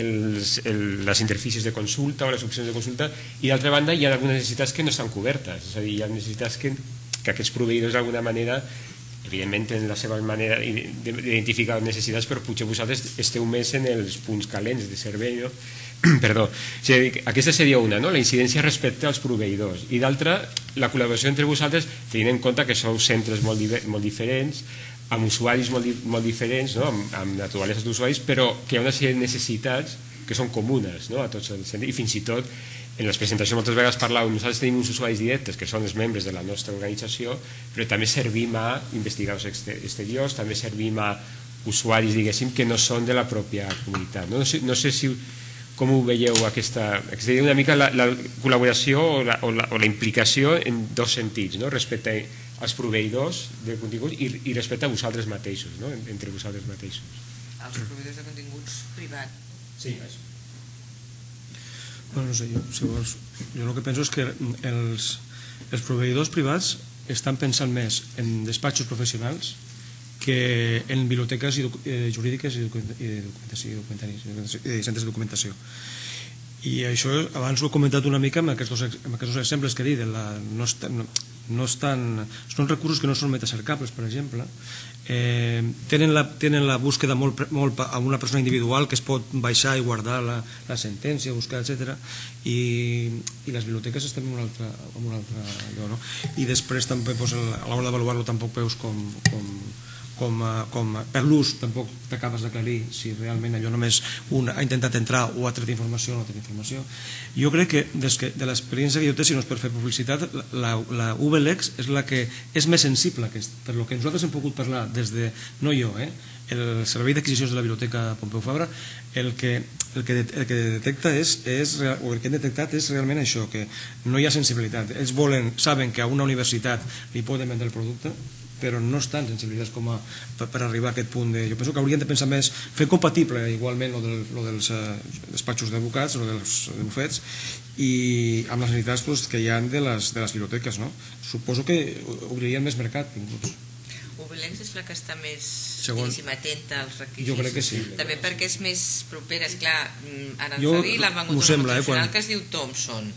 les interfícies de consulta o les opcions de consulta, i d'altra banda hi ha algunes necessitats que no estan cobertes. És a dir, hi ha necessitats que aquests proveïdors d'alguna manera, evidentment tenen la seva manera d'identificar les necessitats, però potser vosaltres esteu més en els punts calents de servei. Perdó. Aquesta seria una, la incidència respecte als proveïdors, i d'altra, la col·laboració entre vosaltres, tenint en compte que sou centres molt diferents, amb usuaris molt diferents, amb naturaleses d'usuaris, però que hi ha una sèrie de necessitats que són comunes a tots els centres, i fins i tot en les presentacions moltes vegades parlàvem, nosaltres tenim uns usuaris directes que són els membres de la nostra organització, però també servim a investigadors exteriors, també servim a usuaris, diguéssim, que no són de la pròpia comunitat. No sé si com ho veieu una mica la col·laboració o la implicació en dos sentits, respecte als proveïdors de continguts i respecte a vosaltres mateixos, entre vosaltres mateixos. Els proveïdors de continguts privats. Sí, no sé, jo el que penso és que els proveïdors privats estan pensant més en despatxos professionals que en biblioteques jurídiques i centres de documentació. I això abans ho he comentat una mica amb aquests dos exemples que he dit. Són recursos que no són metacercables, per exemple. Tenen la búsqueda molt a una persona individual que es pot baixar i guardar la sentència, buscar, etc. I les biblioteques estan en un altre lloc. I després també a l'hora d'avaluar-lo tampoc veus com per l'ús tampoc t'acabes d'aclarir si realment allò només un ha intentat entrar o ha tret informació o no ha tret informació. Jo crec que de l'experiència que jo té, si no és per fer publicitat, la UBELEX és la que és més sensible, per lo que nosaltres hem pogut parlar des de, no jo, el Servei d'Adquisicions de la Biblioteca Pompeu Fabra, el que detecta o el que hem detectat és realment això, que no hi ha sensibilitat. Ells saben que a una universitat li poden vendre el producte però no estan sensibilitzats com per arribar a aquest punt. Jo penso que haurien de pensar més, fer compatible igualment lo dels despatxos d'advocats, lo dels bufets, i amb les necessitats que hi ha de les biblioteques. Suposo que obririen més mercat, inclús. Ubelens és la que està més atenta als requisits. Jo crec que sí. També perquè és més propera. Esclar, Aranzadi l'ha vengut una multinacional que es diu Thomson.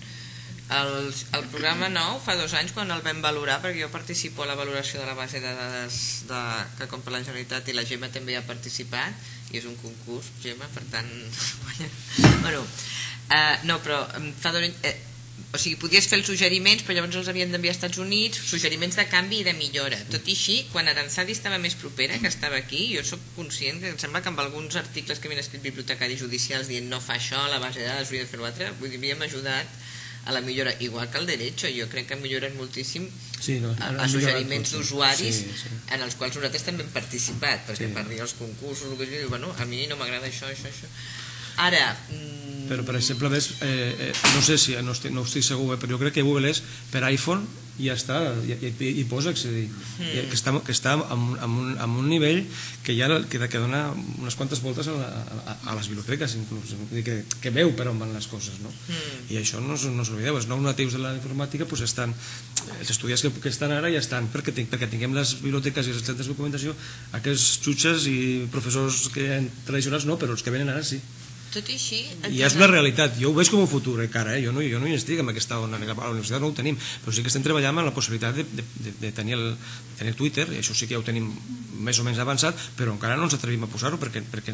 El programa nou fa 2 anys quan el vam valorar, perquè jo participo a la valoració de la base de dades que compra la Generalitat i la Gemma també hi ha participat, i és un concurs, Gemma, per tant... Bueno, no, però fa 2 anys... O sigui, podies fer els suggeriments, però llavors els havien d'enviar als Estats Units, suggeriments de canvi i de millora. Tot i així, quan Aranzadi estava més propera, que estava aquí, jo sóc conscient que em sembla que amb alguns articles que havien escrit bibliotecaris judicials dient no fa això, la base de dades hauria de fer l'altre, vull dir, havíem ajudat a la millora, igual que el derecho. Jo crec que milloren moltíssim a suggeriments d'usuaris en els quals nosaltres també hem participat, perquè per dir els concursos, el que diu, bueno, a mi no m'agrada això. Ara... Però, per exemple, no sé si, no estic segur, però jo crec que Google és per iPhone i ja està, i posa accedir, que està en un nivell que dona unes quantes voltes a les biblioteques, inclús, que veu per on van les coses, i això no s'oblideu, els nous natius de la informàtica, els estudiants que estan ara ja estan, perquè tinguem les biblioteques i els centres de documentació, aquests jutges i professors tradicionals no, però els que venen ara sí. Tot i així... I és una realitat, jo ho veig com un futur encara, jo no hi estic en aquesta ona, a la universitat no ho tenim, però sí que estem treballant en la possibilitat de tenir Twitter, i això sí que ja ho tenim més o menys avançat, però encara no ens atrevim a posar-ho perquè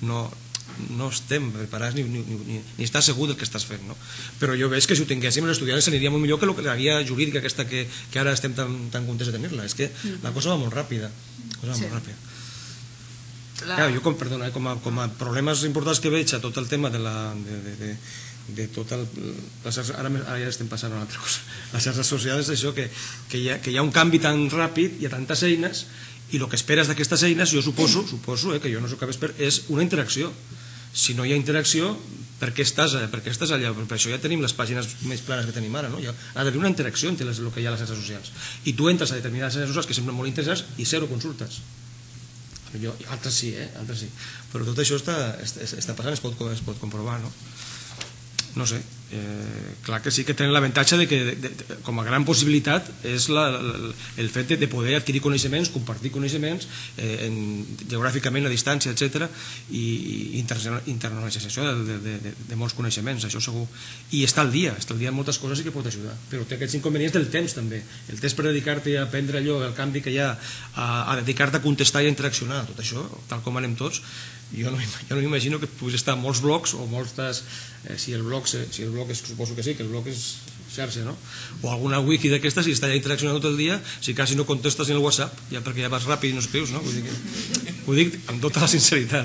no estem preparats ni està segur del que estàs fent, però jo veig que si ho tinguéssim els estudiants aniria molt millor que la guia jurídica aquesta que ara estem tan contents de tenir-la, és que la cosa va molt ràpida, jo com a problemes importants que veig a tot el tema de tot el... Ara ja estem passant a una altra cosa, les xarxes socials és això, que hi ha un canvi tan ràpid, hi ha tantes eines, i el que esperes d'aquestes eines, jo suposo que jo no soc cap expert, és una interacció. Si no hi ha interacció, per què estàs allà? Per això ja tenim les pàgines més planes que tenim ara, ha d'haver una interacció entre el que hi ha a les xarxes socials, i tu entres a determinades xarxes socials que semblen molt interessants i 0 consultes. Altres sí, però tot això està passant, es pot comprovar, no sé, clar que sí que tenen l'avantatge de que com a gran possibilitat és el fet de poder adquirir coneixements, compartir coneixements geogràficament a distància, etc., i internalització de molts coneixements, això segur, i està al dia en moltes coses i que pot ajudar, però té aquests inconvenients del temps també, el temps per dedicar-te a aprendre allò, el canvi que hi ha, a dedicar-te a contestar i a interaccionar, tot això, tal com anem tots. Jo no m'imagino que puguis estar en molts blogs o moltes, si el blog suposo que sí, que el blog és xarxa, o alguna wiki d'aquestes, si està ja interaccionant tot el dia, si quasi no contestes ni el WhatsApp, ja perquè ja vas ràpid i no escrius, ho dic amb tota la sinceritat.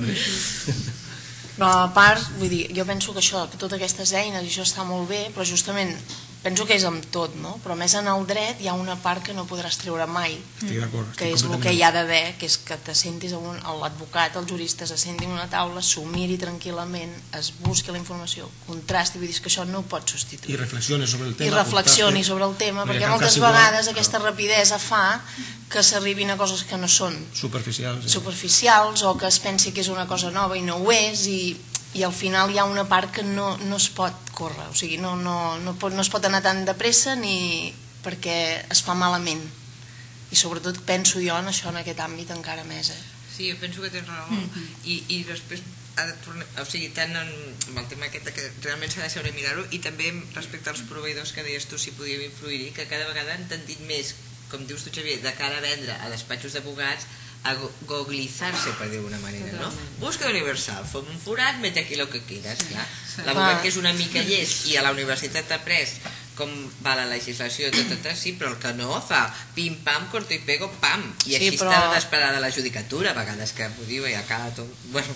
Però a part, vull dir, jo penso que això, que totes aquestes eines, i això està molt bé, però justament penso que és amb tot, però més en el dret hi ha una part que no podràs treure mai, que és el que hi ha d'haver, que és que t'assentis l'advocat, els juristes assentin una taula, s'ho miri tranquil·lament, es busqui la informació, contrasti, vull dir que això no ho pots substituir. I reflexioni sobre el tema. I reflexioni sobre el tema, perquè moltes vegades aquesta rapidesa fa que s'arribin a coses que no són superficials o que es pensi que és una cosa nova i no ho és, i al final hi ha una part que no es pot córrer, o sigui, no es pot anar tan de pressa ni perquè es fa malament, i sobretot penso jo en això, en aquest àmbit encara més. Sí, jo penso que tens raó, i després o sigui, tant amb el tema aquest que realment s'ha de saber mirar-ho, i també respecte als proveïdors que deies tu si podíem influir-hi, que cada vegada han tendit més, com dius tu, Xavier, de cara a vendre a despatxos d'advocats, a googlizar-se, per dir d'alguna manera, no? Búsqueda universal, fom un forat, mete aquí lo que quieras, clar. L'advocat que és una mica llest i a la universitat ha après com va la legislació, sí, però el que no fa pim-pam, corto i pego, pam, i així està desesperada la judicatura, a vegades que ho diu i acaba tot... Bueno,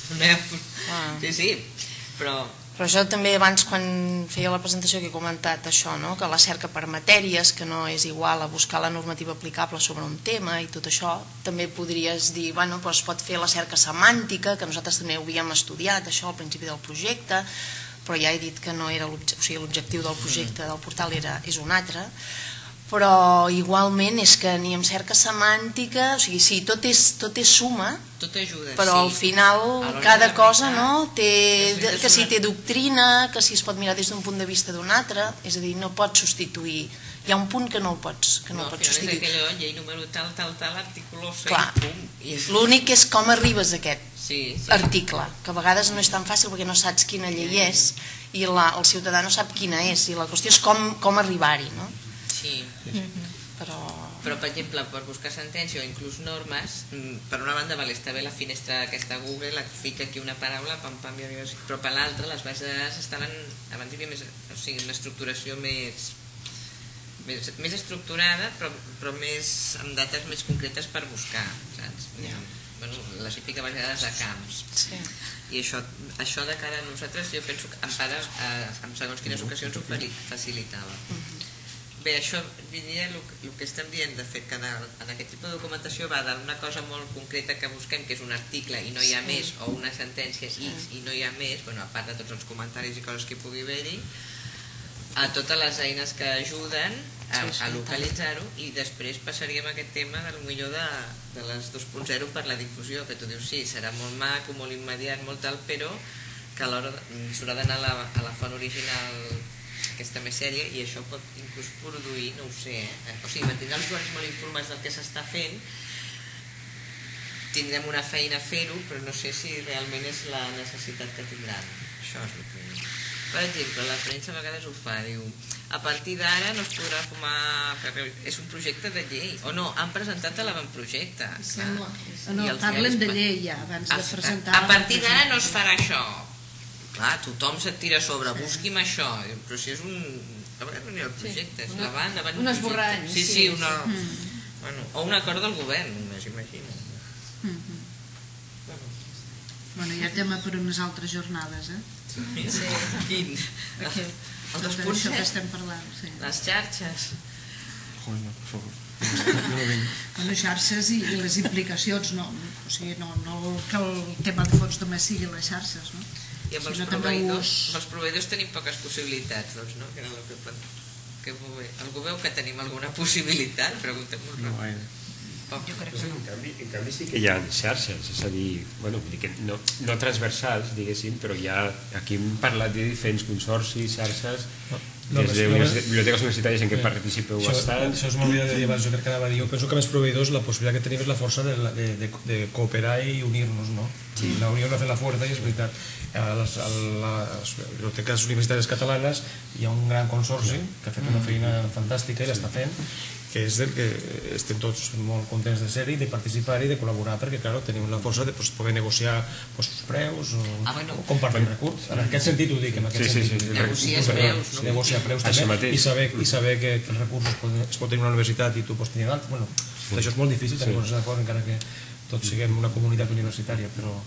sí, però... Però això també abans quan feia la presentació que he comentat això, que la cerca per matèries, que no és igual a buscar la normativa aplicable sobre un tema i tot això, també podries dir, bueno, es pot fer la cerca semàntica, que nosaltres també ho havíem estudiat, això al principi del projecte, però ja he dit que no era l'objectiu del projecte del portal és un altre, però igualment és que ni amb cerca semàntica, o sigui, sí, tot és suma, tot ajuda, però al final cada cosa, no? Que si té doctrina, que si es pot mirar des d'un punt de vista d'un altre, és a dir, no pots substituir, hi ha un punt que no el pots substituir. És aquella llei número tal, article 6, clar, l'únic és com arribes a aquest article, que a vegades no és tan fàcil perquè no saps quina llei és i el ciutadà no sap quina és, i la qüestió és com arribar-hi, no? Sí, però per exemple, per buscar sentència o inclús normes, per una banda està bé la finestra aquesta Google, la fica aquí una paraula, pam pam, però per l'altra les bases de dades estaven, abans hi havia més, o sigui, una estructuració més estructurada, però més amb dates més concretes per buscar, saps? La típica base de dades de camps. I això de cara a nosaltres, jo penso que en segons quines ocasions ho facilitava. Bé, això diria el que estem dient, de fet, que en aquest tipus de documentació va d'una cosa molt concreta que busquem, que és un article i no hi ha més, o una sentència X i no hi ha més, a part de tots els comentaris i coses que hi pugui haver-hi, a totes les eines que ajuden a localitzar-ho, i després passaríem a aquest tema del millor de les 2.0 per la difusió, que tu dius, sí, serà molt maco, molt immediat, molt tal, però que alhora s'haurà d'anar a la font original aquesta més sèria, i això pot inclús produir, no ho sé, o sigui, mantindrà els usuaris molt informats del que s'està fent, tindrem una feina a fer-ho, però no sé si realment és la necessitat que tindran. Això és el que... Per exemple, la premsa a vegades ho fa, diu, a partir d'ara no es podrà fumar... És un projecte de llei, o no, han presentat l'avantprojecte. No, parlen de llei ja, abans de presentar... A partir d'ara no es farà això. Clar, tothom se't tira a sobre, busqui'm això, però si és un... A vegades no hi ha el projecte, és l'avant... Un esborrany. Sí, o un acord del govern, només, imagina. Bueno, hi ha tema per unes altres jornades, eh? Quin? El això que estem parlant, sí. Les xarxes. Joder, per favor. Les xarxes i les implicacions, no, o sigui, no que el tema de fons només sigui les xarxes, no? I amb els proveïdors tenim poques possibilitats, doncs, no? Que era el que veu que tenim alguna possibilitat, preguntem-nos. No gaire. En canvi sí que hi ha xarxes, és a dir, no transversals, diguéssim, però aquí hem parlat de diferents consorcis, xarxes, des de biblioteques universitàries en què participeu bastant. Això és molt bé de dir, jo crec que anava a dir, jo penso que més proveïdors la possibilitat que tenim és la força de cooperar i unir-nos, no? La unió no ha fet la força, i és veritat. A les biblioteques universitàries catalanes hi ha un gran consorci que ha fet una feina fantàstica i l'està fent, que és del que estem tots molt contents de ser-hi, de participar-hi, de col·laborar, perquè clar, tenim la força de poder negociar els preus o compartir recursos. En aquest sentit ho dic, en aquest sentit. Negociar preus, no? Negociar preus també, i saber que els recursos es pot tenir una universitat i tu pots tenir d'altres. Bueno, això és molt difícil tenir coses d'acord, encara que tots siguem una comunitat universitària, però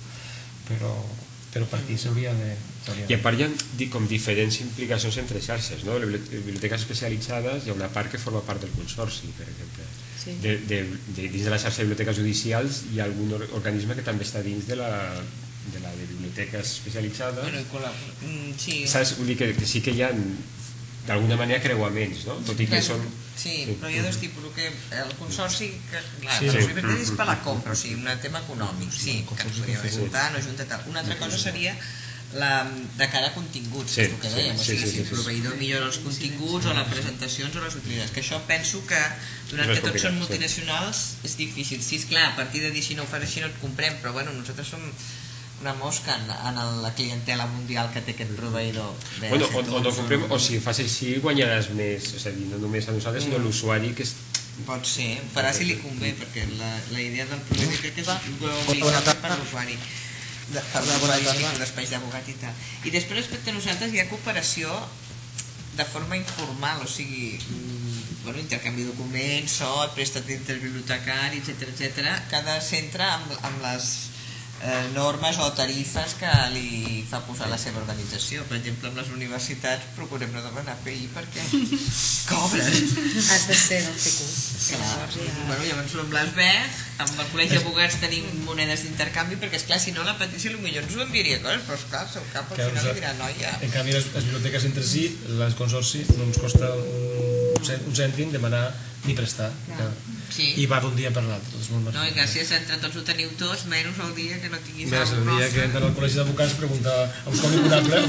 per aquí s'hauria de... I a part hi ha com diferents implicacions entre xarxes, no? Les biblioteques especialitzades hi ha una part que forma part del consorci, per exemple. Dins de la xarxa de biblioteques judicials hi ha algun organisme que també està dins de la de biblioteques especialitzades. Saps? Vull dir que sí que hi ha d'alguna manera creuaments, no? Tot i que són... Sí, però hi ha dos tipus. El consorci, clar, les biblioteques és per la compra, o sigui, un tema econòmic, sí, que ens podríem ajuntar, no ajuntar tal. Una altra cosa seria de cara a continguts, que és el que dèiem, o sigui, si el proveïdor millora els continguts o les presentacions o les utilitats, que això penso que, donat que tots són multinacionals, és difícil. Si és clar, a partir de dir si no ho fas així no et comprem, però bueno, nosaltres som una mosca en la clientela mundial que té aquest proveïdor. O no comprem, o si ho fas així guanyaràs més, és a dir, no només a nosaltres, sinó a l'usuari que és... Pot ser, ho farà si li convé, perquè la idea del proveïdor crec que és obligat per l'usuari, per d'espais d'abogat i tal. I després respecte a nosaltres hi ha cooperació de forma informal, o sigui, intercanvi de documents, préstec interbibliotecari, etc. Cada centre amb les normes o tarifes que li fa posar la seva organització. Per exemple, amb les universitats procurem no demanar PI perquè cobren. Has de ser del CQ. Llavors amb l'ESBEG, amb el col·legi d'abogats tenim monedes d'intercanvi, perquè esclar, si no la Patricia potser ens ho enviaria coses, però esclar, el seu cap al final li dirà noia. En canvi les biblioteques entre si, el consorci no ens costa un cèntim, demanar ni prestar. I va d'un dia per l'altre. No, i gràcies, entre tots ho teniu tots, menys el dia que no tinguis el dia que entra al col·legi d'advocats pregunta us cau l'imponable?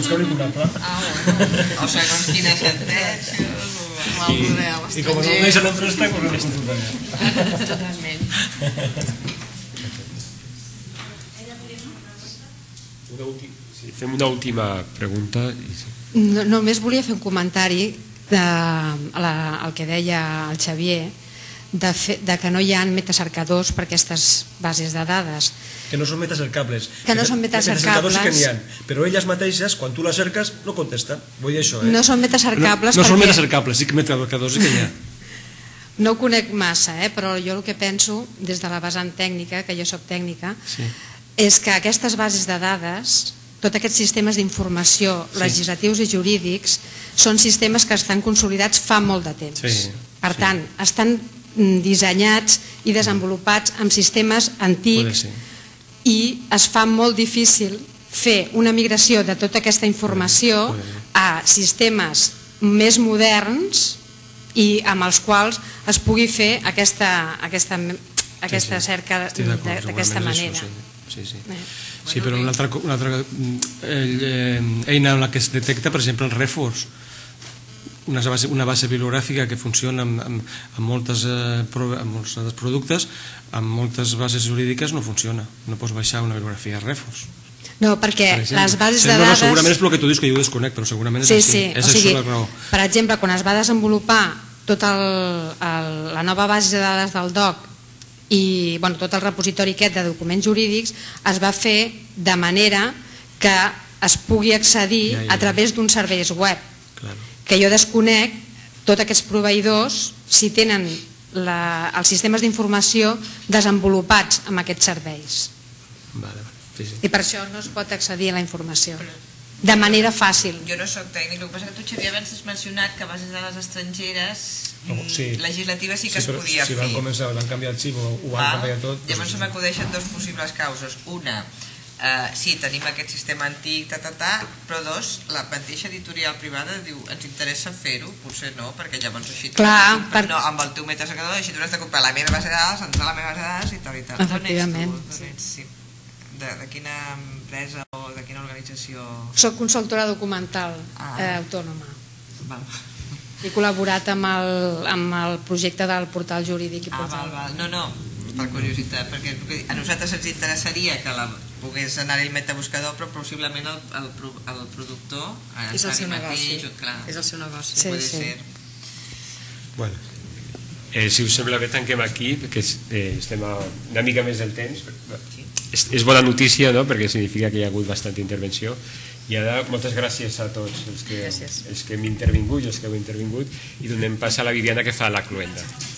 O segons quina sentència i com no ho deixen en prestar correm a consultar. Totalment. Fem una última pregunta. Només volia fer un comentari del que deia el Xavier, de que no hi ha metacercadors per aquestes bases de dades. Que no són metacercables. Que no són metacercables. Sí que n'hi ha, però elles mateixes, quan tu les cerques, no contesten. Vull dir això, No són metacercables perquè... No són metacercables, sí que metacercadors sí que n'hi ha. No ho conec massa, però jo el que penso, des de la vessant tècnica, que jo soc tècnica, és que aquestes bases de dades, tots aquests sistemes d'informació legislatius i jurídics, són sistemes que estan consolidats fa molt de temps. Per tant, estan dissenyats i desenvolupats amb sistemes antics i es fa molt difícil fer una migració de tota aquesta informació a sistemes més moderns i amb els quals es pugui fer aquesta cerca d'aquesta manera. Sí, però una altra eina en la que es detecta, per exemple, el REFORS, una base bibliogràfica que funciona amb molts productes, amb moltes bases jurídiques no funciona. No pots baixar una bibliografia REFORS. No, perquè les bases de dades... Segurament és el que tu dius, que jo ho desconec, però segurament és així. És això la raó. Per exemple, quan es va desenvolupar tota la nova base de dades del DOC i tot el repositori aquest de documents jurídics, es va fer de manera que es pugui accedir a través d'uns serveis web. Que jo desconec tots aquests proveïdors si tenen els sistemes d'informació desenvolupats amb aquests serveis. I per això no es pot accedir a la informació de manera fàcil. Jo no soc tècnic, el que passa que tu, Xavier, abans has mencionat que a bases de les estrangeres legislatives sí que es podia fer. Si van començar, van canviar el xip o ho van canviar tot... Llavors se m'acudeixen dos possibles causes. Una, sí, tenim aquest sistema antic, però dos, la mateixa editorial privada diu ens interessa fer-ho, potser no, perquè llavors així amb el teu metacercador, així tu has de comprar la meva base de dades, entrar a la meva base de dades i tal i tal. Efectivament. De quina empresa o de quina organització? Soc consultora documental autònoma. He col·laborat amb el projecte del portal jurídic. No, per curiositat, perquè a nosaltres ens interessaria que pogués anar ell metabuscador, però possiblement el productor és el seu negoci. És el seu negoci. Pot ser. Bueno, si us sembla bé tanquem aquí, perquè estem una mica més del temps. És bona notícia, perquè significa que hi ha hagut bastanta intervenció. I ara moltes gràcies a tots els que hem intervingut i els que heu intervingut, i donem pas a la Viviana que fa la cloenda.